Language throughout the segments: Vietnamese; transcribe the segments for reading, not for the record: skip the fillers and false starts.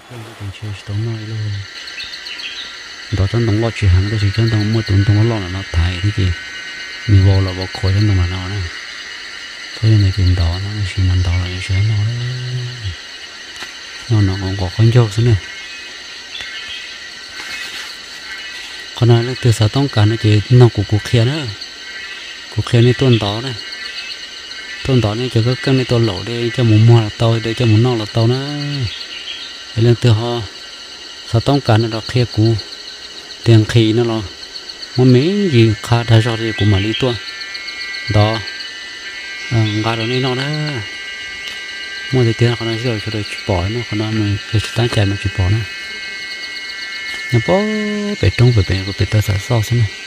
không có tiền chơi tốn nói luôn đó chân đồng lo chuyện hàng cái gì chân đồng mua tốn tốn lo là nó thải thế gì mình vô là vô khối chân đồng mà nó nè thế này tiền đó nó chỉ mình đó là sẽ nó còn có con dâu thế này còn nói là từ xã tông cả nó chỉ nó của cuộc khen nữa cuộc khen này tuần đó này chỉ có cái này tuần lẩu đây cho muốn mua là tàu đây cho muốn nọ là tàu nữa để lên từ họ xã tông cả nó đọc khe cũ tiền khí nó lo mà mấy gì khá đại rồi thì cũng mà đi tuần đó gà đó này nó đó mua thì tiền còn nói rồi cho đôi chụp bỏ nó còn nói mình cái tán chạy mà chụp bỏ nó nhà bố bể trong bể của bể tơ xã so thế này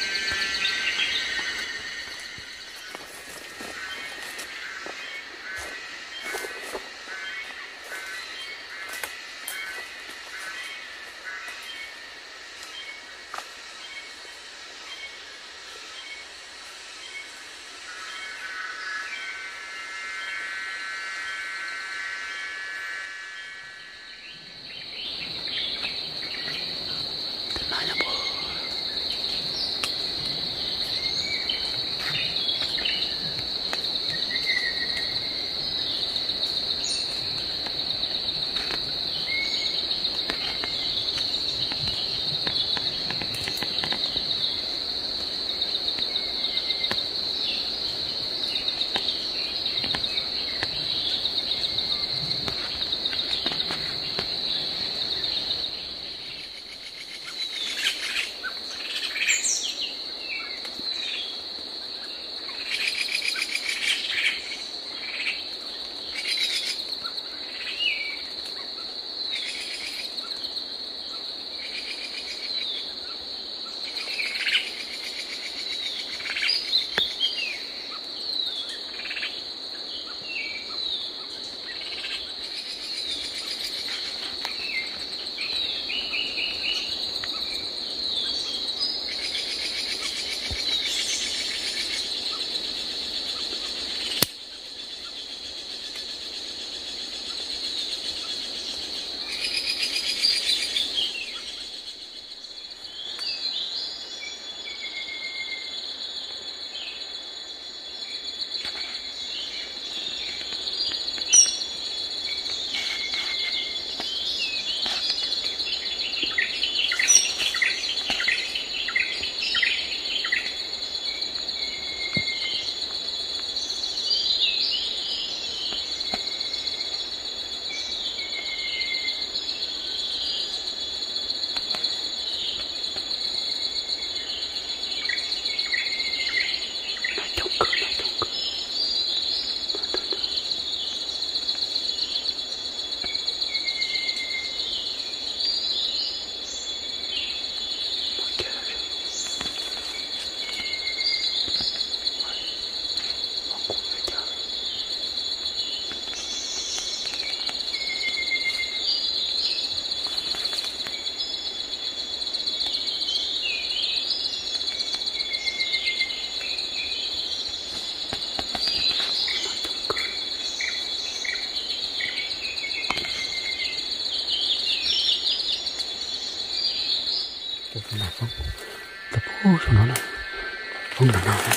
cái nào không tập hô cho nó này không là nào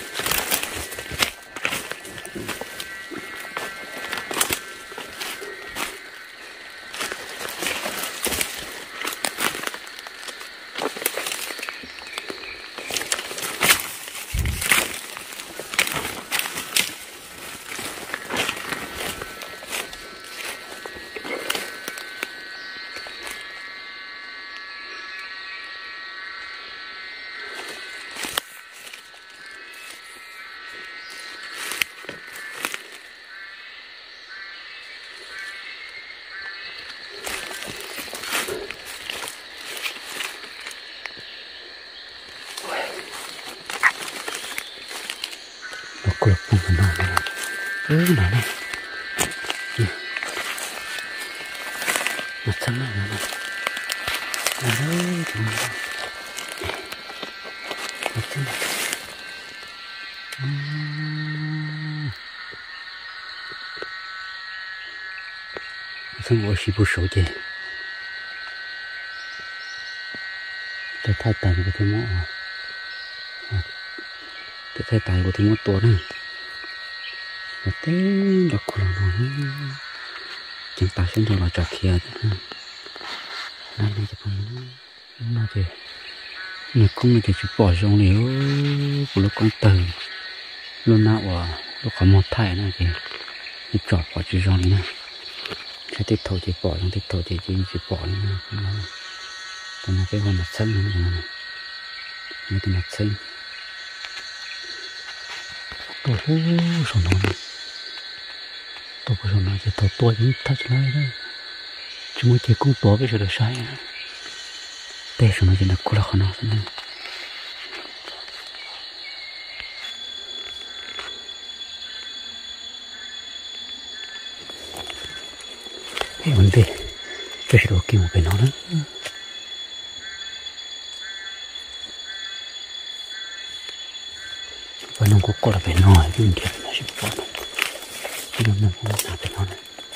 kulak pun kena mana macam mana cuma macam macam我洗不手的。 tôi thay tàn của thêm mỏ tôi thay tàn của thêm mỏ to nữa và té được của nó chẳng ta xem cho nó chọc kia này này chụp nó chỉ nó không thể chụp bỏ trong liều của lúc con từ luôn nào à lúc có một thải này thì chọc bỏ chữ trong này cái tiếp theo chỉ bỏ trong tiếp theo chỉ bỏ nữa còn là cái con mặt xanh nữa này cái mặt xanh tôi xong rồi tôi có xong rồi thì tôi những thắt lại đấy chúng mới chỉ cũng bỏ cái sự được sai nữa để xong rồi thì nó cũng là khó nào thế cái vấn đề cái sự đồ kia một bên nó đó và nó cũng có là bên ngoài cái vấn đề nó sẽ bỏ nó không làm bên nó này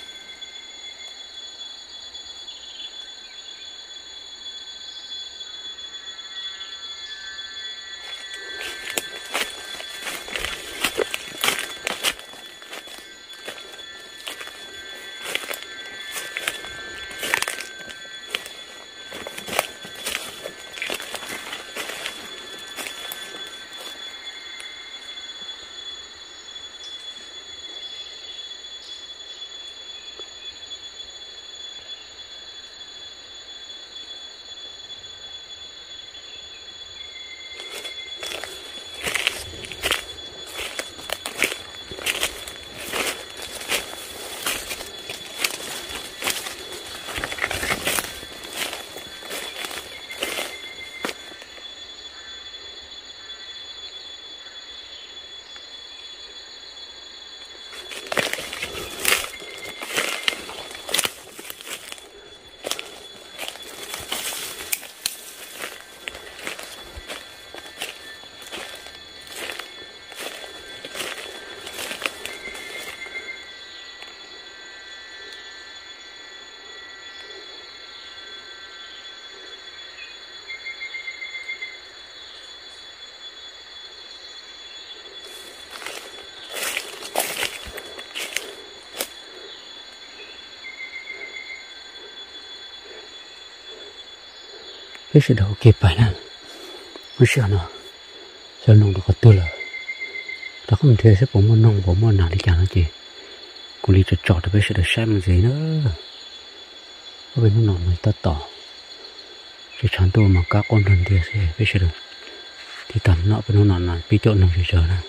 cái sự đầu kịp phải nè mới sợ nông được có tư là đó không thể sẽ bỏ món nông bỏ món nào đi chẳng nó chị cũng đi chọt được cái sự được xem gì nữa ở bên nó người ta tỏ chỉ chẳng tôi mà các con人thì sẽ cái sự được thì tầm nọ bên nó là bị chỗ nông chờ nè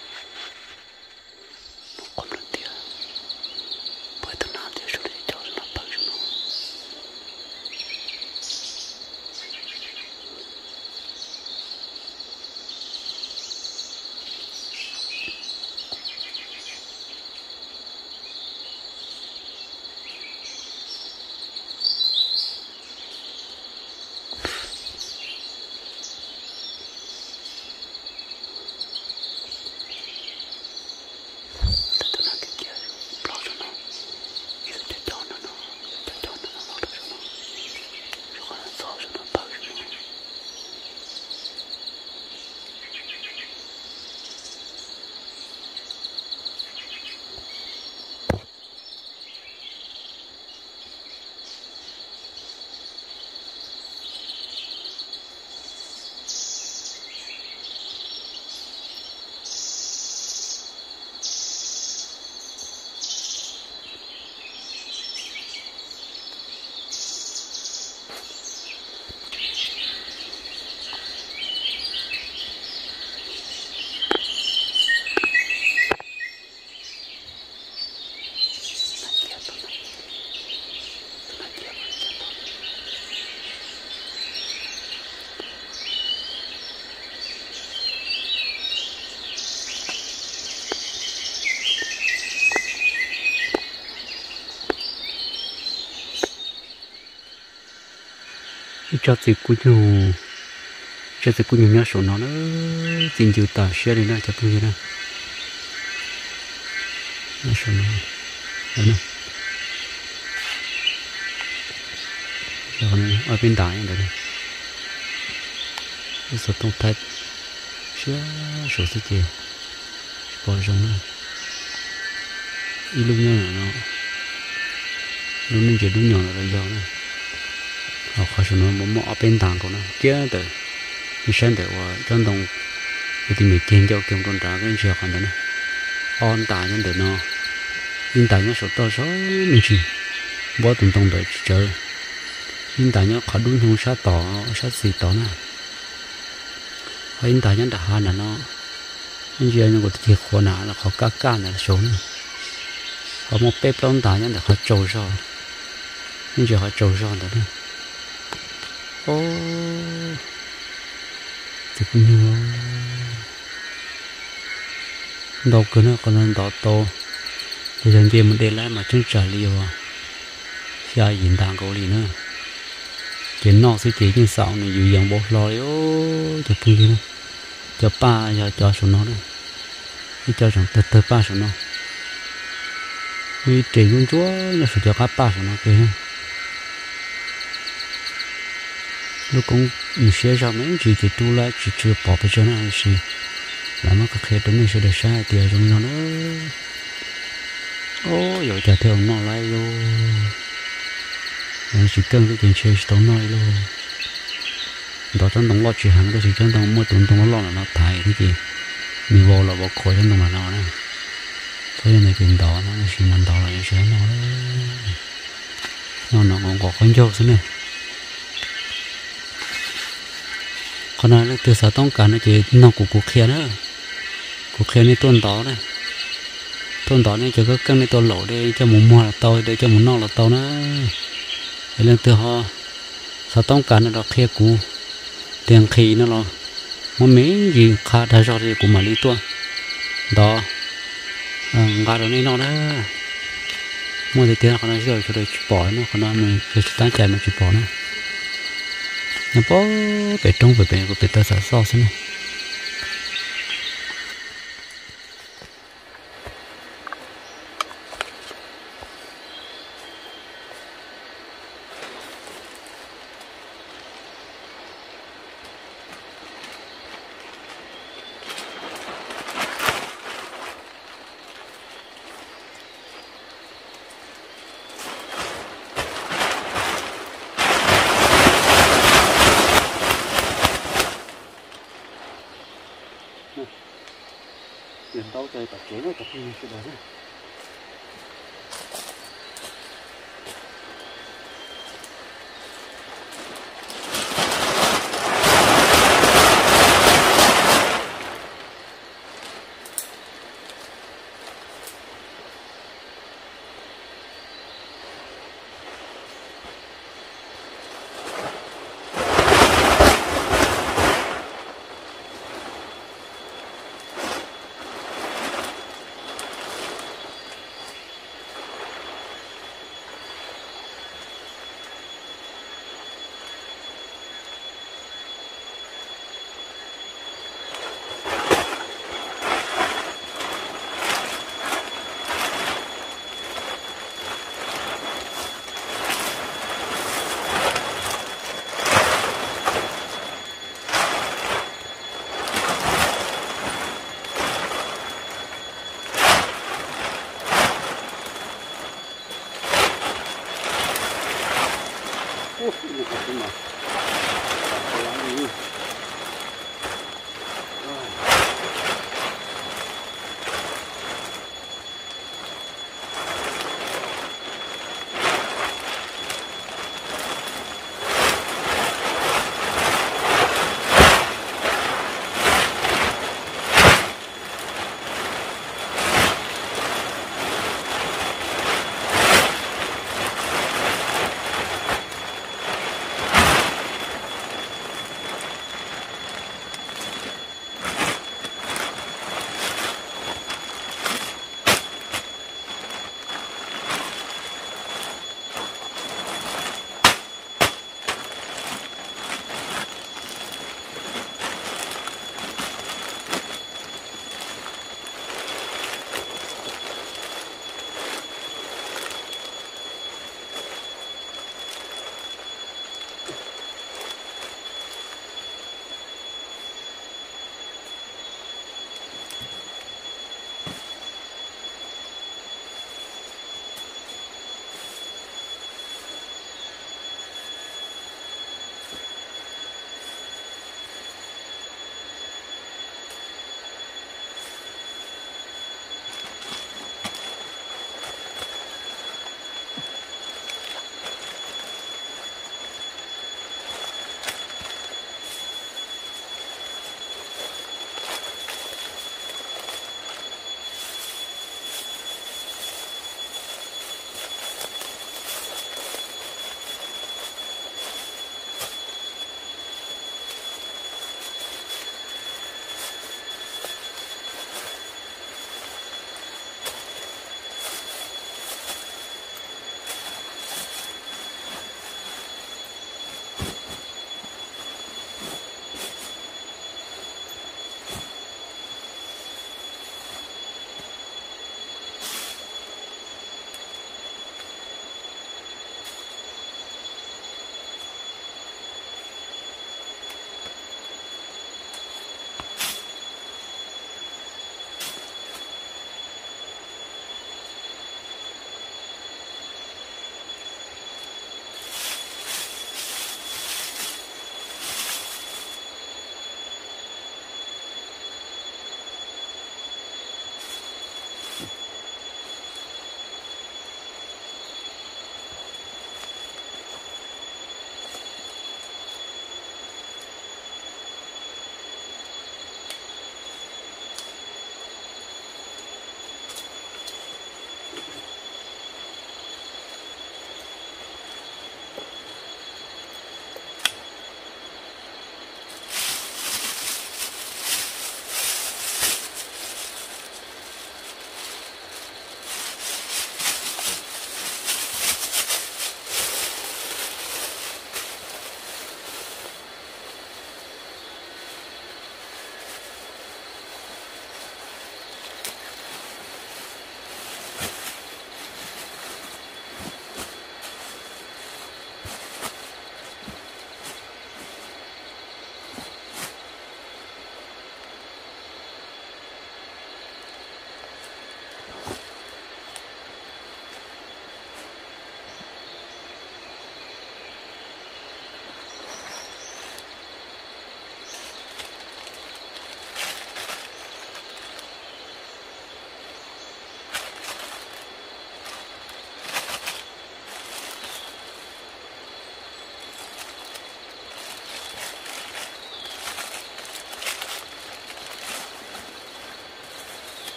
cho chị cũng nhớ số nó tin chịu tờ xe đi nữa cho tôi như nó số nó đấy nè rồi ở bên đài đây sợ tông thái xía sổ sẽ chè bỏ rong nữa ít lúc nhau là nó lúc nên chỉ đúng nhỏ là rồi giàu nữa họ khó xử nó muốn mỏ bên tàng của nó kia từ đi xem từ trong đồng thì mình kiến cho kiếm con trả cái chuyện còn nữa on tài nhân từ nó in tài nhân số to số mình chỉ bỏ tụng tông đợi chờ in tài nhân khó đúng không sát tỏ sát gì tỏ nè in tài nhân đã hai là nó in giờ nó có thể khó nào là khó cá cá là số nữa họ một bếp lon tài nhân là khó trâu rồi in giờ họ trâu rồi nữa ô thì cũng như đâu cứ nó còn nên đỏ to thì dần dần mình để lại mà chân trả liều xa hiện đang có gì nữa chỉ nó sẽ chỉ trên sau này dù dần bột lòi ô chụp cái gì nữa cho ba cho số nó đấy đi cho rằng từ ba số nó vì chỉ con chúa nó phải cho các ba số nó kia lúc cũng mình sẽ ra mấy chỉ tu lại chỉ chưa bỏไปcho nó gì làm mà các hệ thống này sẽ được sai tiền trong nó nữa ô giờ chờ theo nó lại luôn chỉ cần cái chuyện chơi tao nói luôn đó trong đồng lo chuyện hàng cái gì trong đồng mua tụng tụng lo là nó thải thế gì mình vô là vô khỏi trong đồng là nó nè thế nên chuyện đó nó chỉ mình đó là sẽ nó còn có con dâu thế này còn nói là từ xã tông cả nó chỉ nó của cuộc khen nữa cuộc khen này tuần đó này chỉ có cân này tôi lẩu đây cho muốn mua là tôi đây cho muốn nọ là tôi nữa lên từ họ xã tông cả nó đọc khe cũ tiền khí nó lo mà mấy gì khá đã rõ thì cũng mà lý tua đó ngã đó này nó đó mua thì tiền còn nói rồi cho tôi bỏ nó còn nói mình phải tán chạy mà chịu bỏ nữa nó bỏ bể trong về bể của bể ta sợ so thế này tiền đâu chơi tập chế nó tập như thế đó này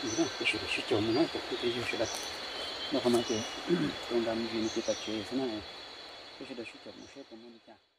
那必须得去叫门那都这就是了，那他妈就东咱们就那个去是那，必须得去叫门些不能的家。